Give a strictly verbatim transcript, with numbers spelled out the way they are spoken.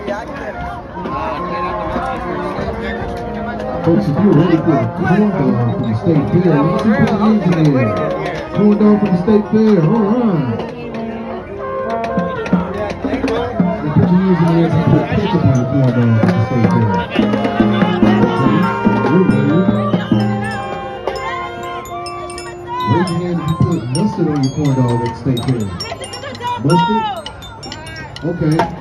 Folks, if you're ready for a corn dog from the state fair, let's see what it is in there. Corn dog from the state fair, all right. And put your hands in there and put ketchup on the corn dog from the state fair. Raise your hand if you put mustard on your corn dog at the state fair. Mustard? Okay.